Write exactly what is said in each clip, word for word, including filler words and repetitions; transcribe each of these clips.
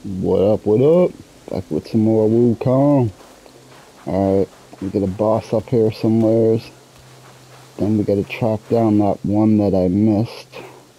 What up, what up? Back with some more Wukong. Alright, we got a boss up here somewheres. Then we gotta track down that one that I missed.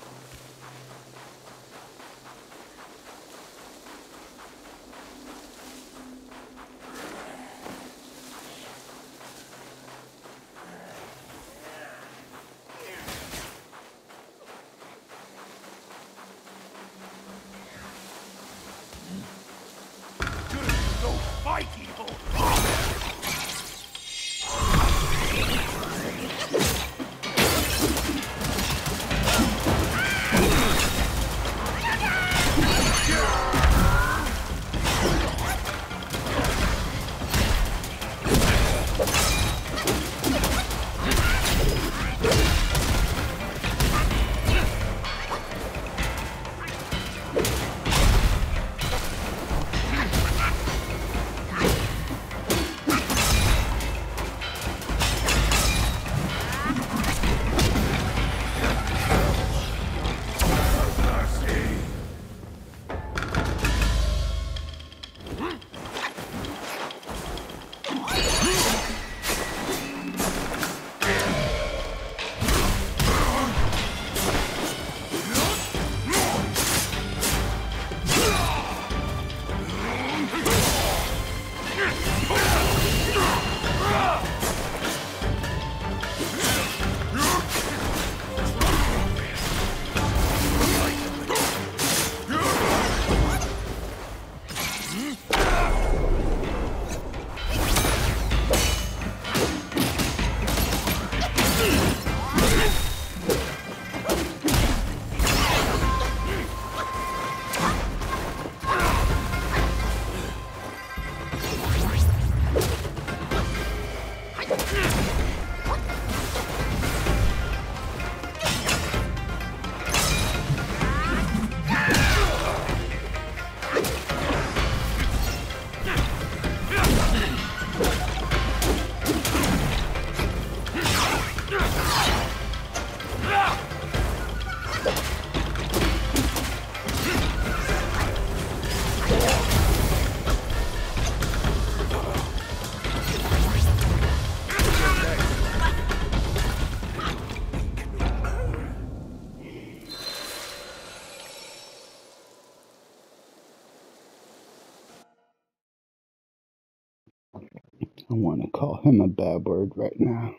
I want to call him a bad word right now.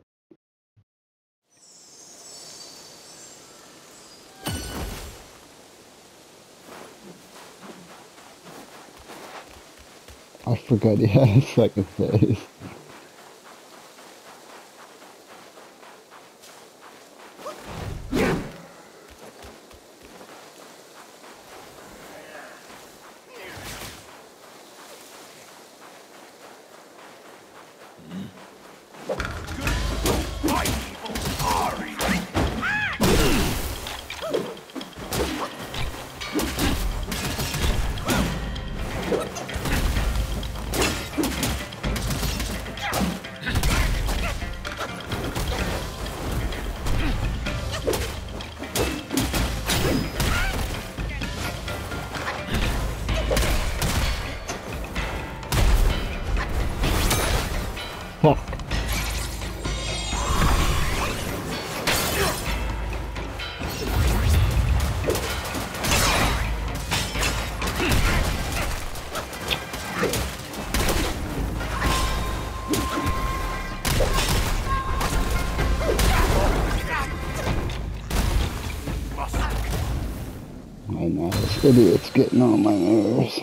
I forgot he had a second phase. Fuck. I know, this idiot's getting on my nerves.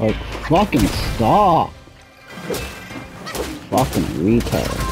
Like, fucking stop! Fucking retard.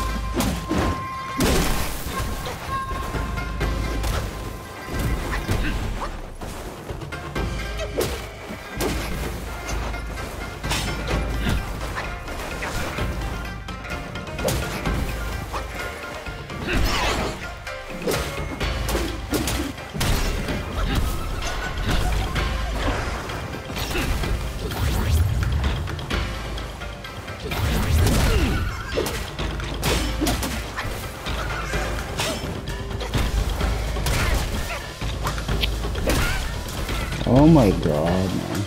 Oh my god, man.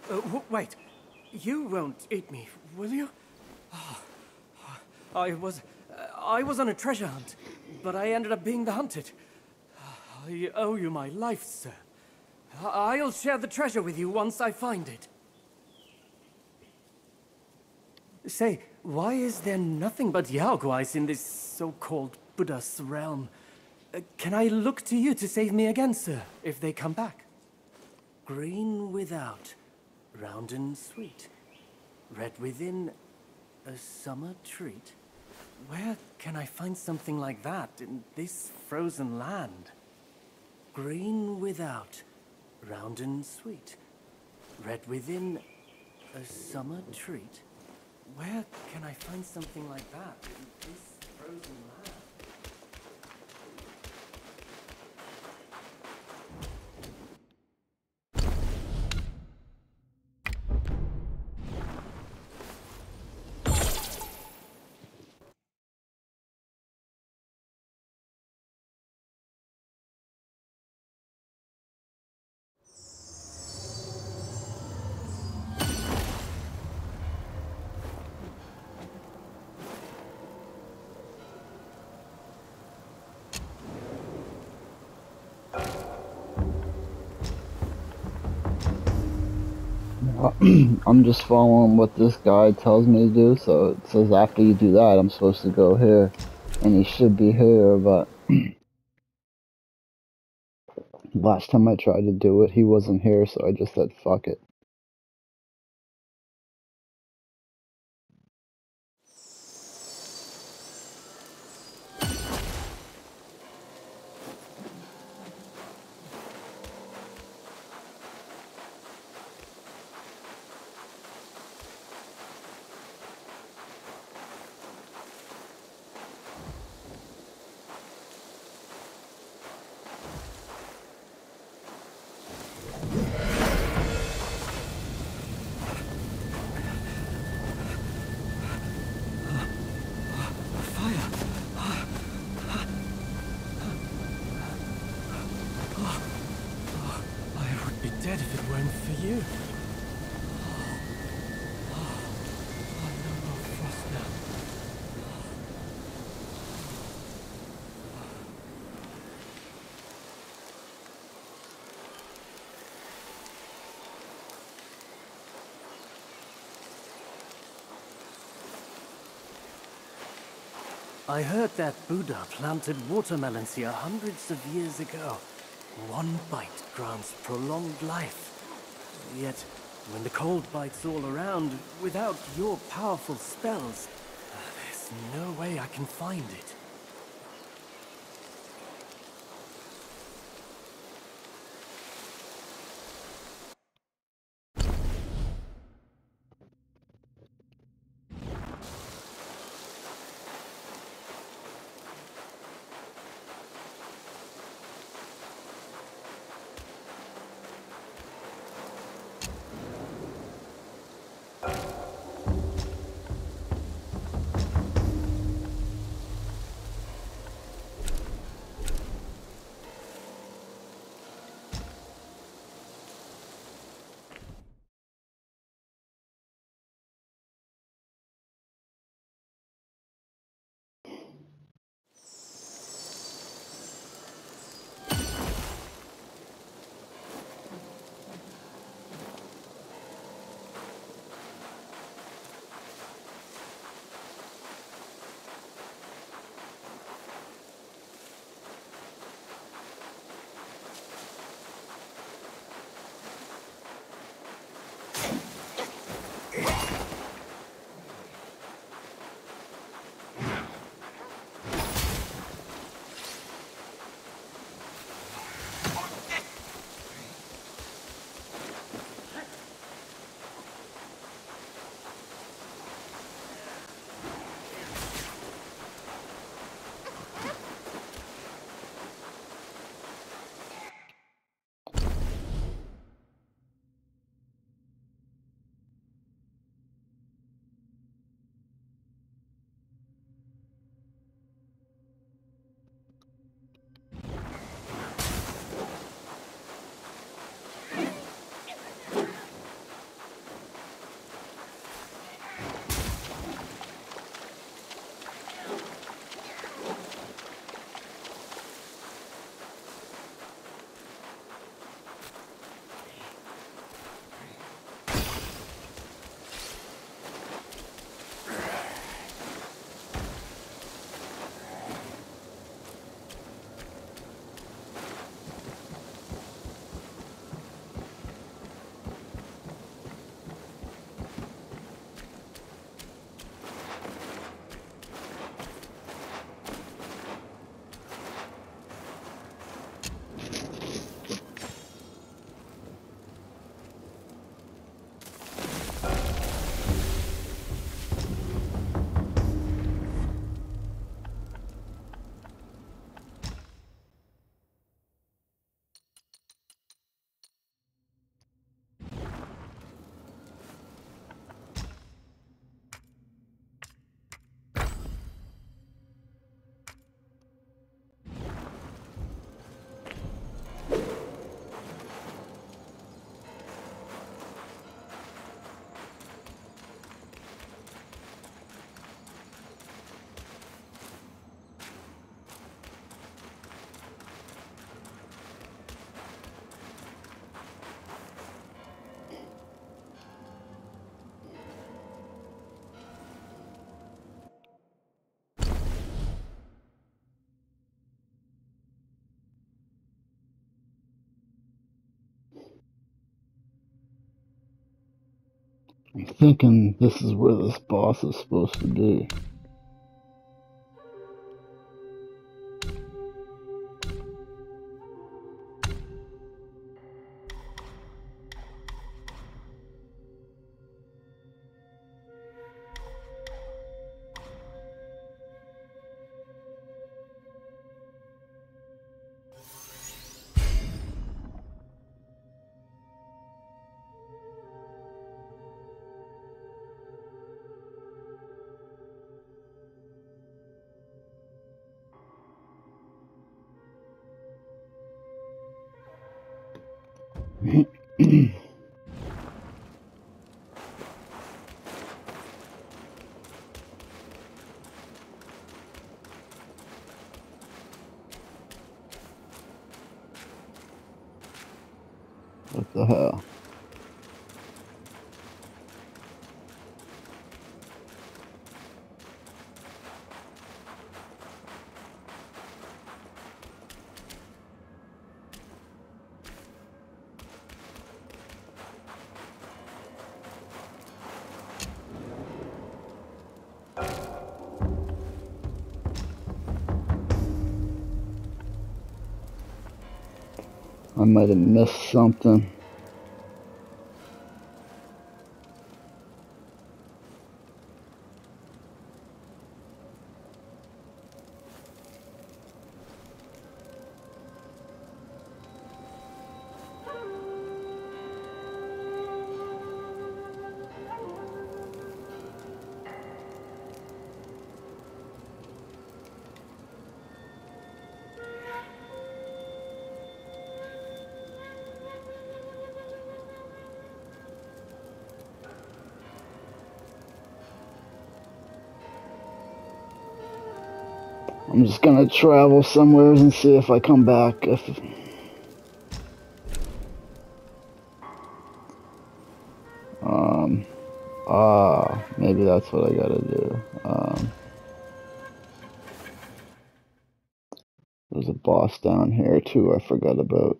Uh, w wait. You won't eat me, will you? Oh, I was... Uh, I was on a treasure hunt, but I ended up being the hunted. I owe you my life, sir. I I'll share the treasure with you once I find it. Say, why is there nothing but Yaoguais in this so-called Buddha's realm? Uh, can I look to you to save me again, sir, if they come back? Green without, round and sweet. Red within, a summer treat. Where can I find something like that in this frozen land? Green without, round and sweet. Red within, a summer treat. Where can I find something like that in this frozen land? I'm just following what this guy tells me to do, so it says after you do that, I'm supposed to go here. And he should be here, but last time I tried to do it, he wasn't here, so I just said, fuck it. Dead if it weren't for you. Oh, oh, oh, no more frost now. I heard that Buddha planted watermelons here hundreds of years ago. One bite grants prolonged life. Yet, when the cold bites all around, without your powerful spells, there's no way I can find it. I'm thinking this is where this boss is supposed to be. What the hell? I might have missed something. I'm just gonna travel somewhere and see if I come back. If um ah maybe that's what I gotta do. Um, there's a boss down here too. I forgot about.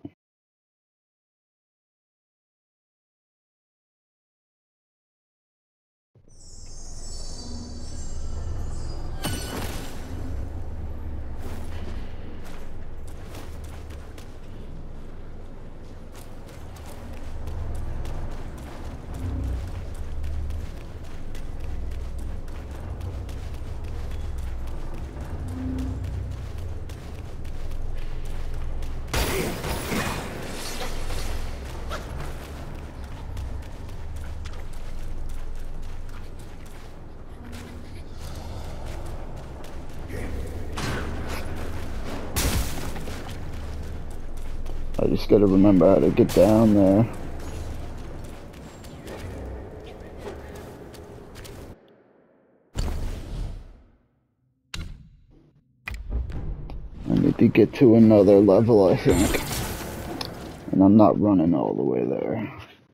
I just gotta remember how to get down there. I need to get to another level, I think. And I'm not running all the way there.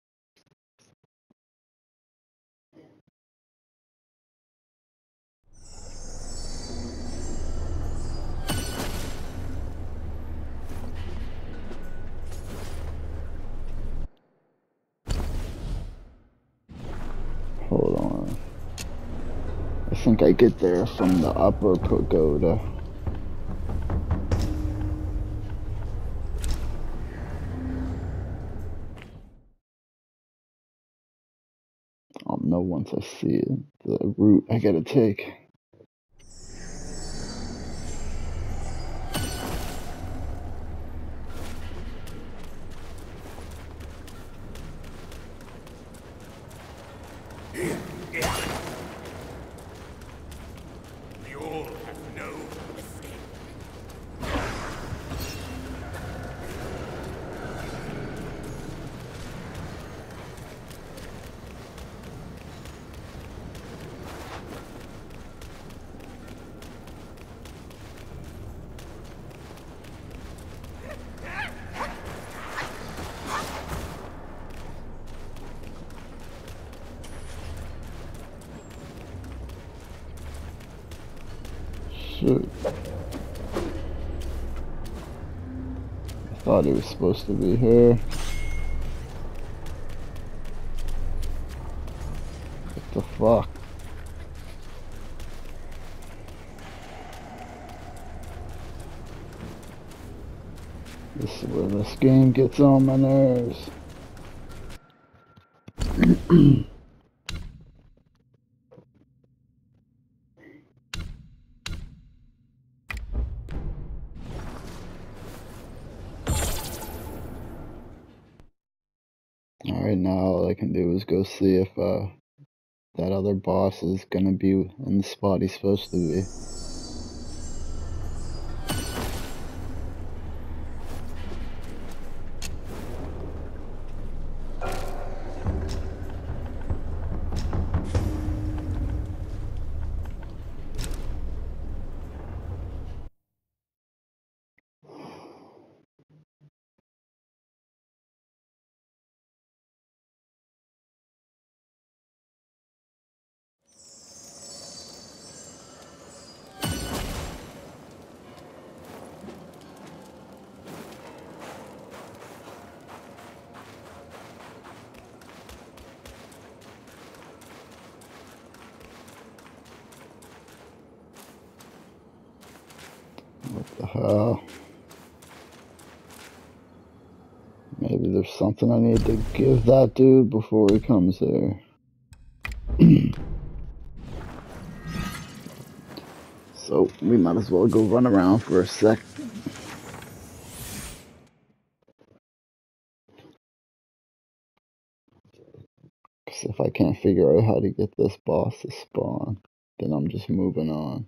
Hold on. I think I get there from the upper pagoda. I'll know once I see it, the route I gotta take. Shoot. I thought it was supposed to be here. fuck? This is where this game gets on my nerves. Alright, now all I can do is go see if uh, that other boss is gonna be in the spot he's supposed to be. What the hell? Maybe there's something I need to give that dude before he comes there. So, we might as well go run around for a sec. Because if I can't figure out how to get this boss to spawn, then I'm just moving on.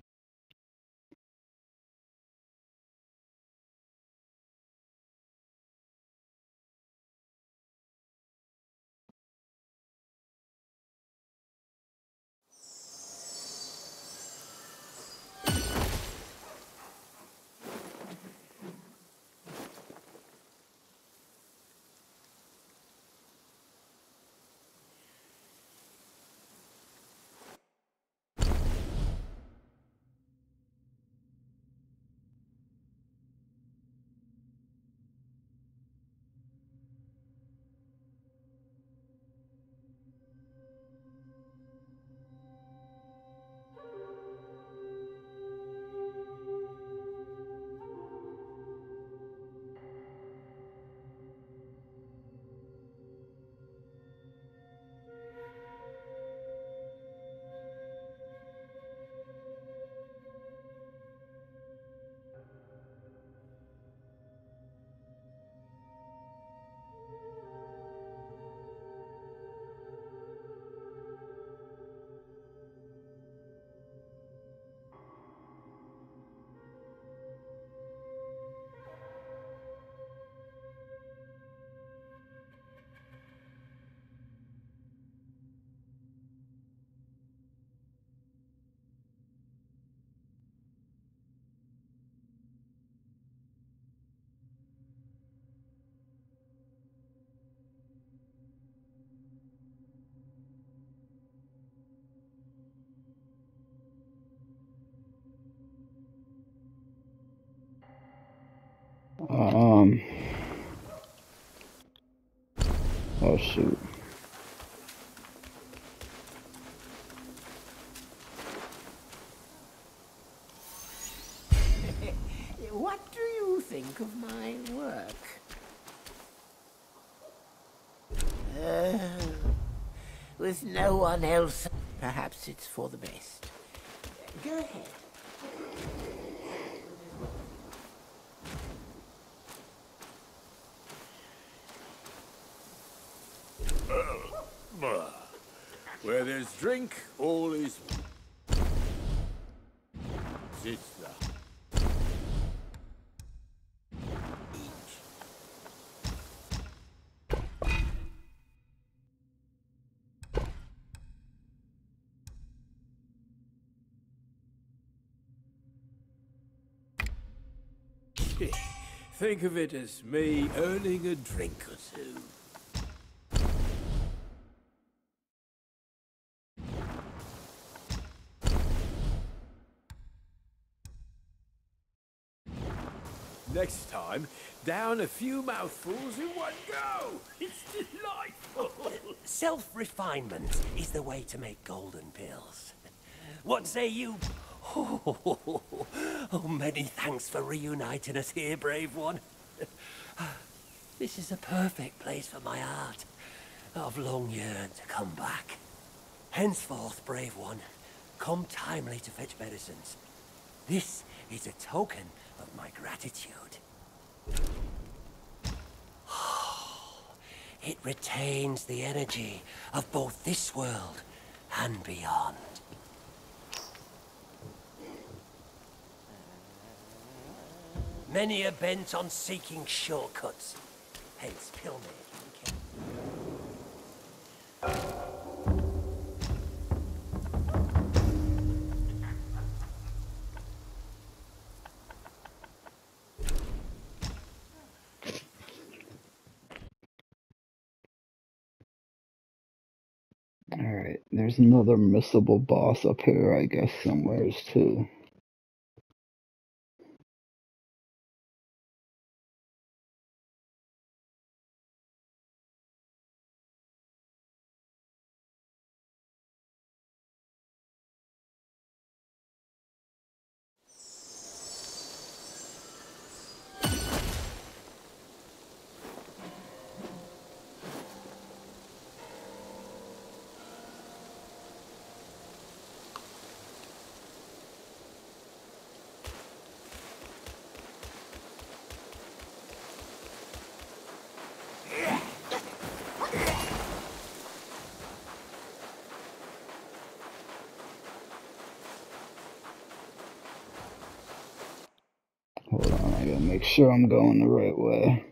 Um. Oh shoot. What do you think of my work? Uh, with no one else, perhaps it's for the best. Go ahead. Where there's drink, all is... It's the... Think of it as me earning a drink or two. Next time, down a few mouthfuls in one go. It's delightful. self-refinement is the way to make golden pills. What say you? Oh, oh, many thanks for reuniting us here, brave one. This is a perfect place for my art. I've long yearned to come back. Henceforth, brave one, come timely to fetch medicines. This is a token of my gratitude. It retains the energy of both this world and beyond. Many are bent on seeking shortcuts, hence pill making. Alright, there's another missable boss up here, I guess, somewheres too. Hold on, I gotta make sure I'm going the right way.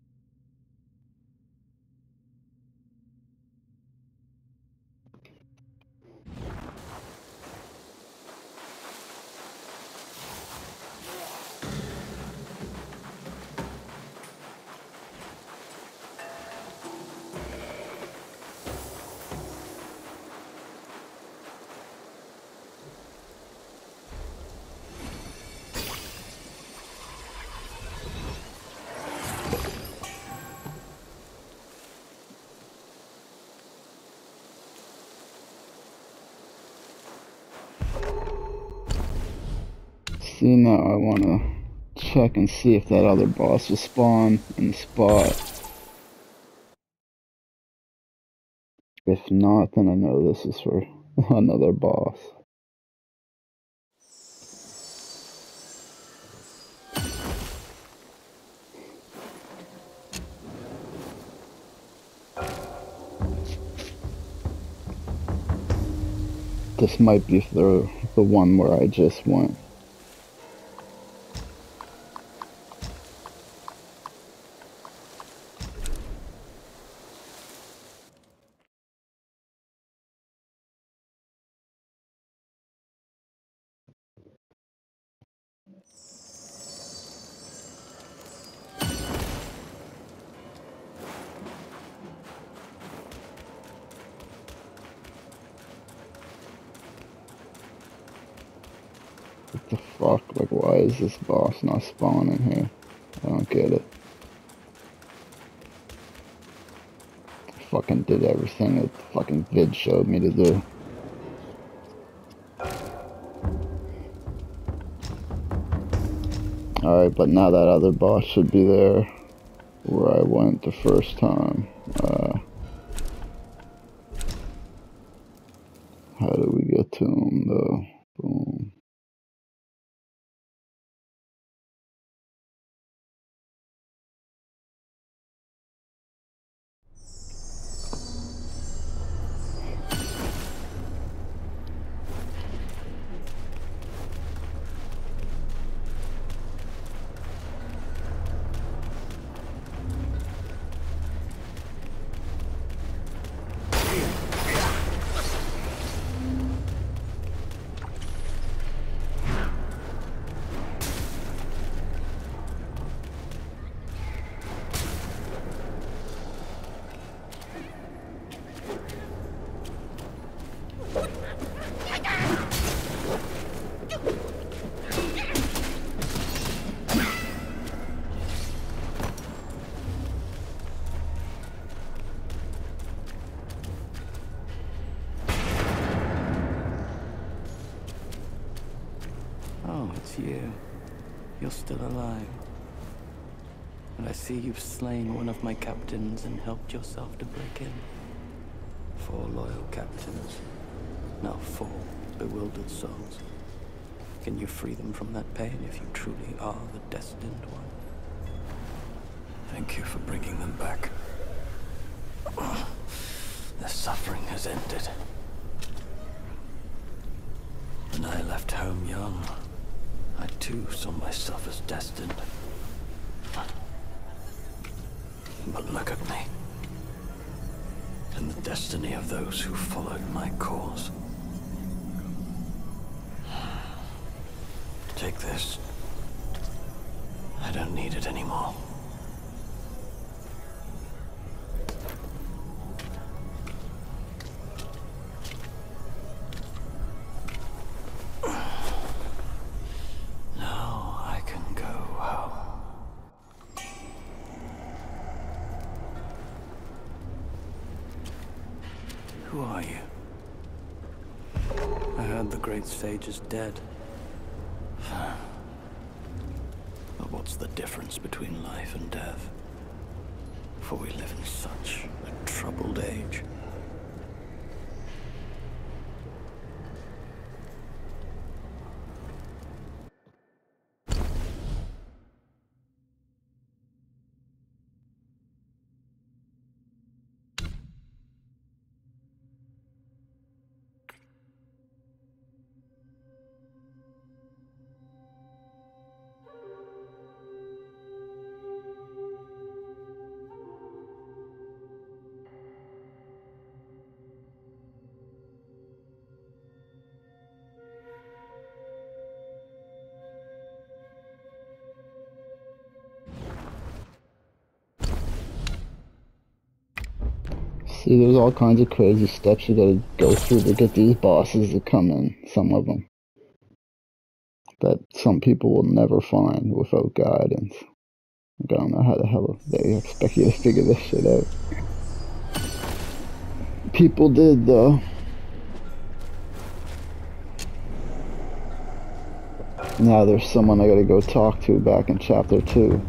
See, now I want to check and see if that other boss will spawn in the spot. If not, then I know this is for another boss. This might be the, the one where I just went. What the fuck? Like, why is this boss not spawning here? I don't get it. I fucking did everything that the fucking vid showed me to do. Alright, but now that other boss should be there where I went the first time. Uh, how do we get to him though? Boom. You're still alive. And I see you've slain one of my captains and helped yourself to break in. Four loyal captains. Now four bewildered souls. Can you free them from that pain if you truly are the destined one? Thank you for bringing them back. Their suffering has ended. When I left home young, I too saw myself as destined. But look at me. And the destiny of those who followed my cause. Take this. I don't need it anymore. Now I can go home. Who are you? I heard the great sage is dead. But what's the difference between life and death? For we live in such a troubled age. See, there's all kinds of crazy steps you gotta go through to get these bosses to come in, some of them. That some people will never find without guidance. Like, I don't know how the hell they expect you to figure this shit out. People did, though. Now there's someone I gotta go talk to back in chapter two.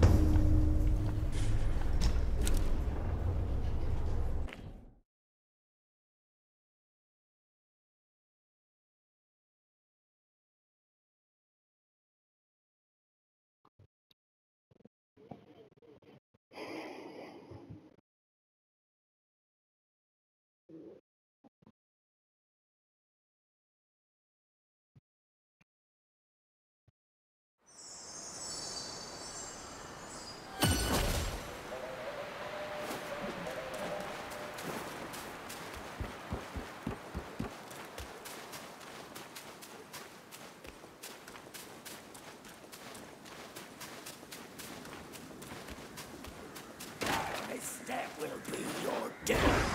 That will be your death.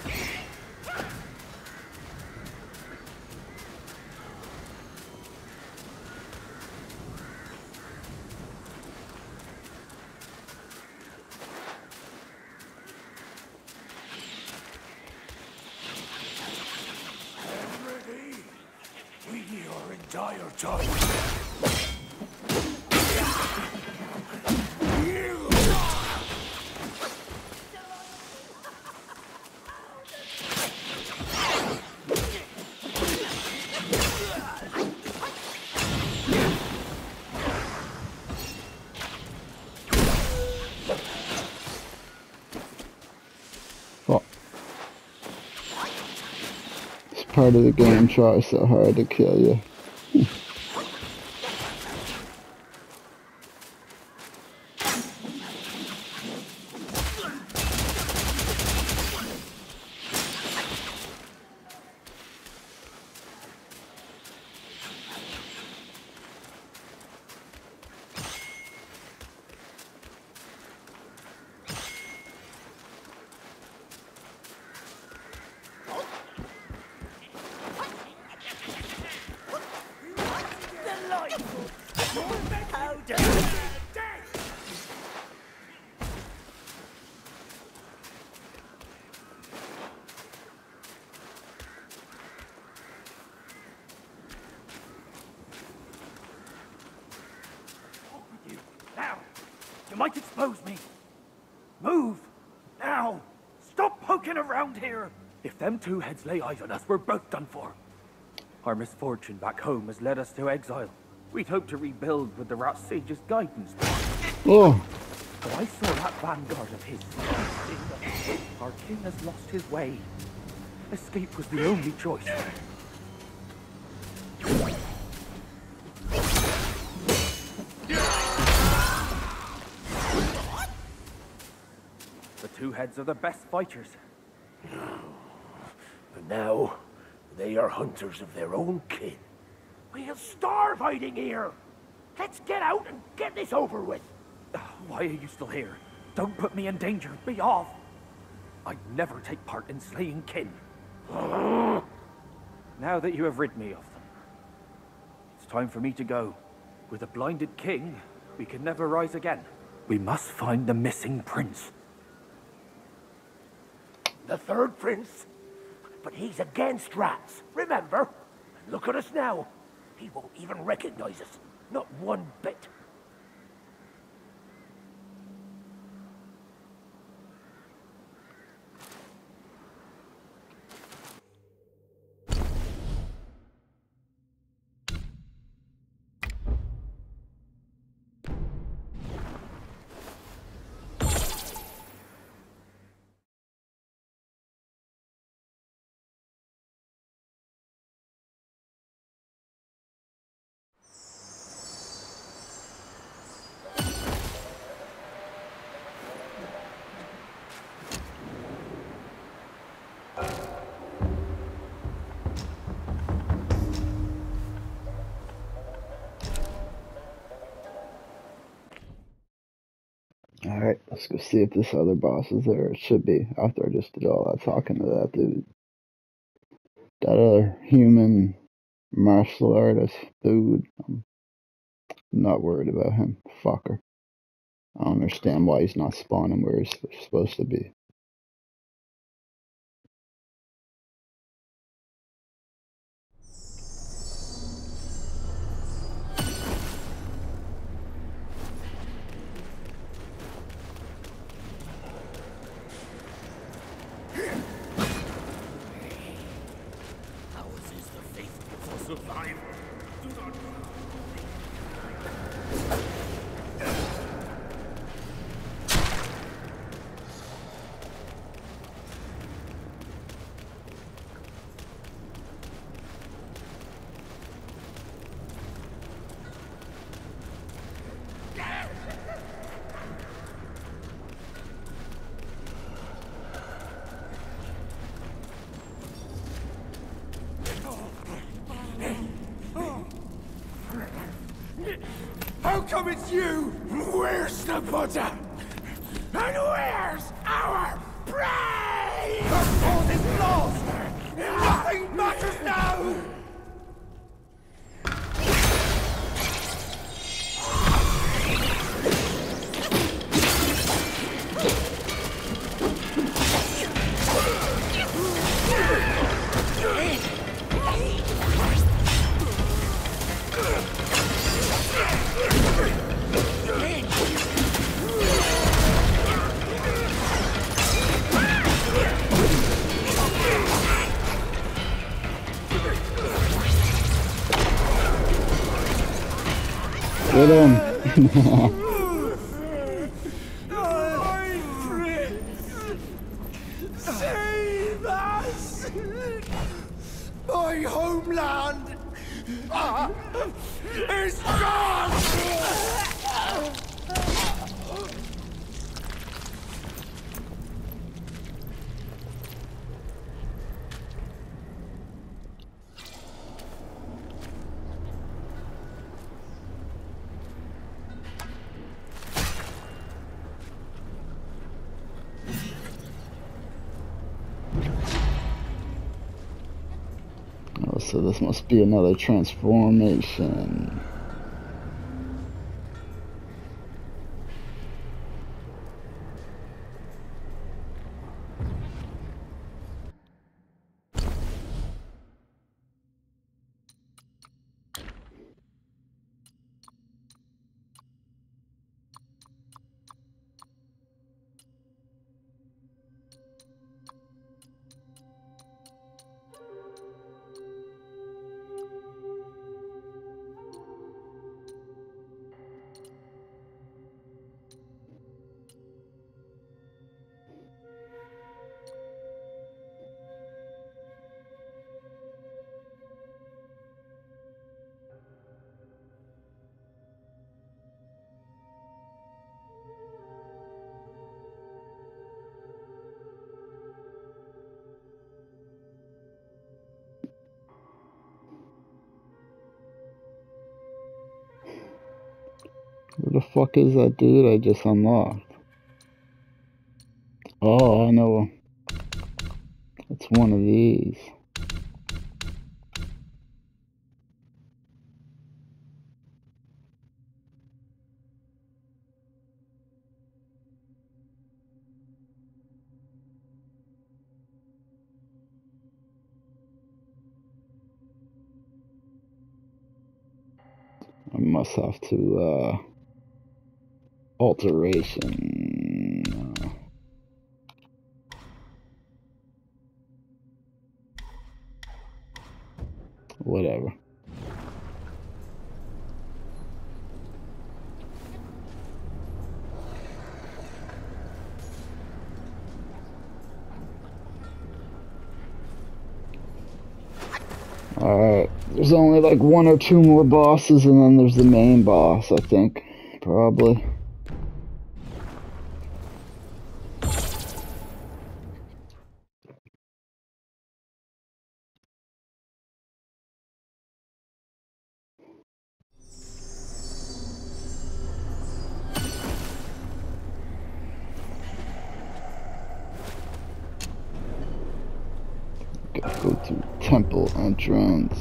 Ready? We are in dire times. Part of the game tries so hard to kill you. You might expose me. Move! Now! Stop poking around here! If them two heads lay eyes on us, we're both done for. Our misfortune back home has led us to exile. We'd hoped to rebuild with the Rat Sage's guidance. Oh, But I saw that vanguard of his. Our king has lost his way. Escape was the only choice. The two heads are the best fighters. But now, they are hunters of their own kin. We'll starve hiding here. Let's get out and get this over with. Why are you still here? Don't put me in danger. Be off. I'd never take part in slaying kin. Now that you have rid me of them, it's time for me to go. With a blinded king, we can never rise again. We must find the missing prince. The third prince? But he's against rats, remember? And look at us now. He won't even recognize us. Not one bit. alright, let's go see if this other boss is there. It should be, after I just did all that talking to that dude. That other human martial artist dude, I'm not worried about him. Fucker. I don't understand why he's not spawning where he's supposed to be. Ours is the faith for survival. Do not... How come it's you? Where's the butter? And where's our prey? Our cause is lost! Nothing matters now! Get him! My prince! Save us! My homeland ah, is gone! Oh, so this must be another transformation. Where the fuck is that dude I just unlocked? Oh, I know. It's one of these. I must have to, uh, alteration. Uh, whatever. Alright, there's only like one or two more bosses, and then there's the main boss, I think. Probably. Gotta go through temple entrance.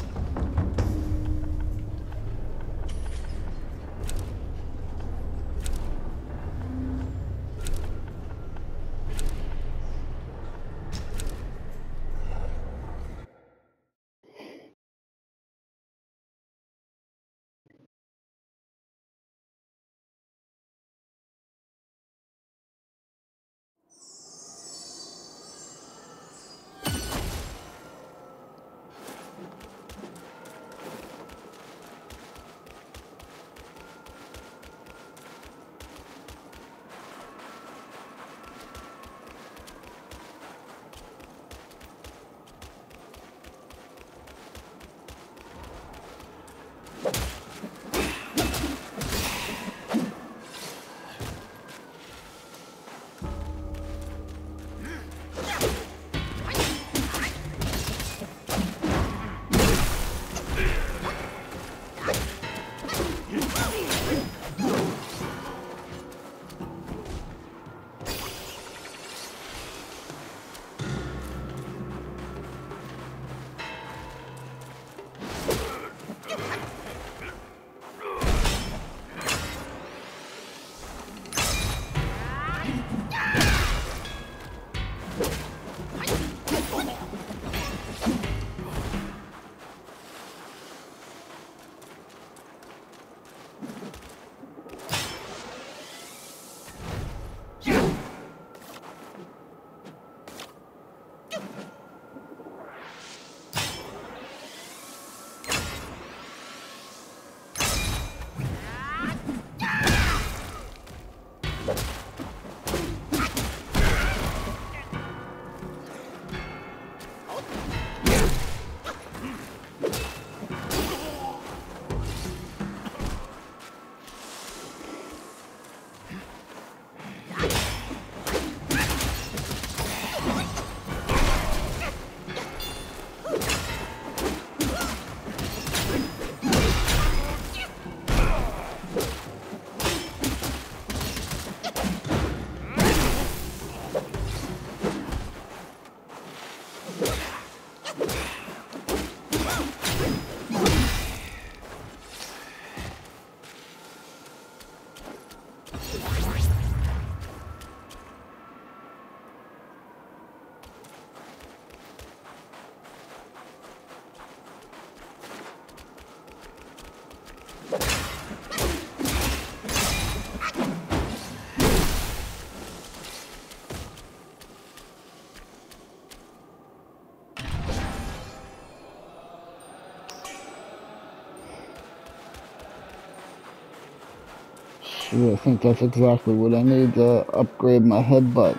Yeah, I think that's exactly what I need to upgrade my headbutt.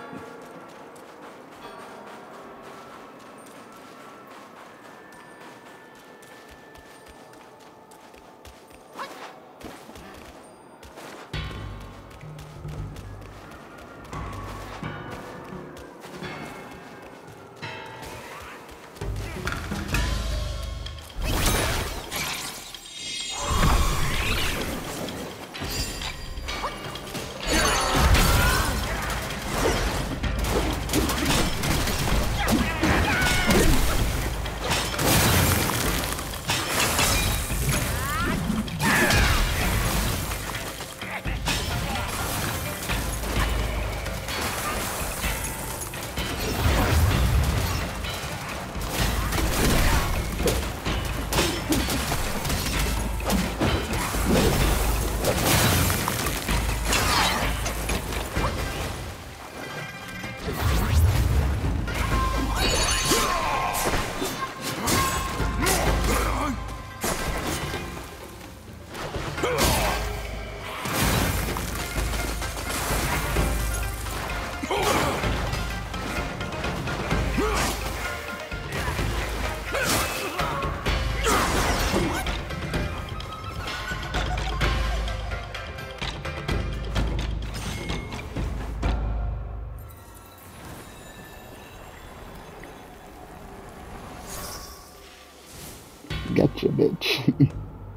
Gotcha, bitch.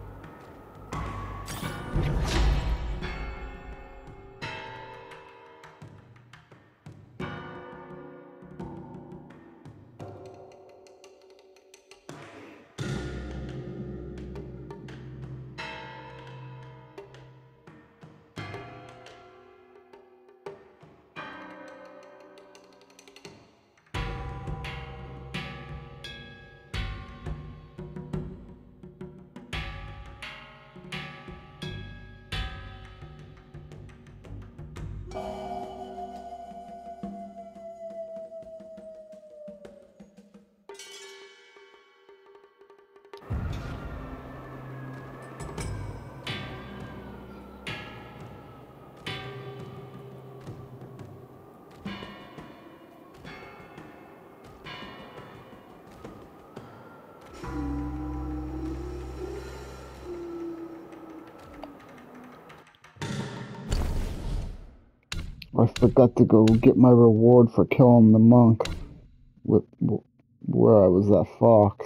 I forgot to go get my reward for killing the monk with where I was that fox.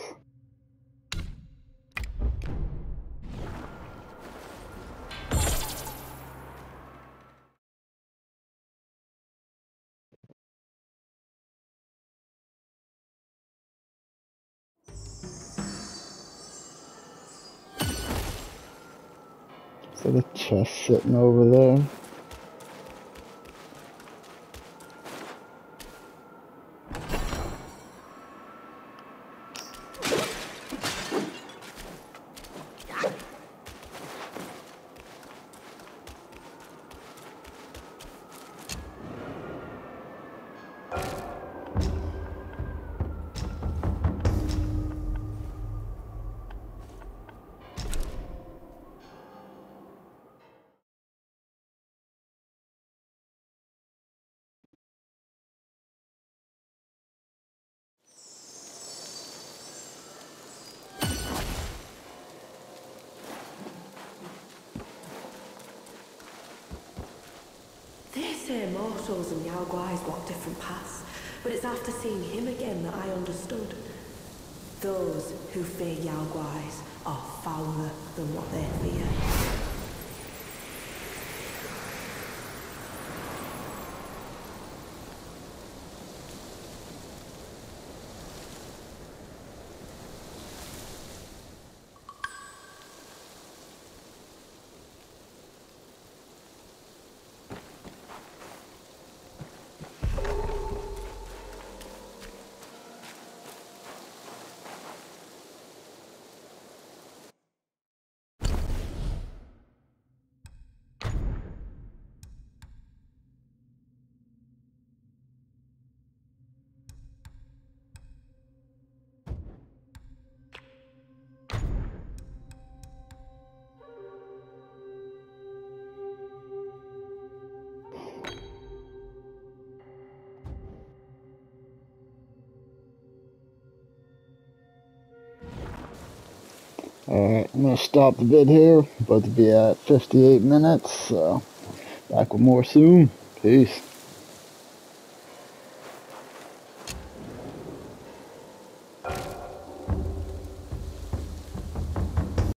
Is that a chest sitting over there? They say mortals and Yao Guais walk different paths, but it's after seeing him again that I understood. Those who fear Yao Guais are fouler than what they fear. Alright, I'm going to stop the vid here. About to be at fifty-eight minutes, so back with more soon. Peace.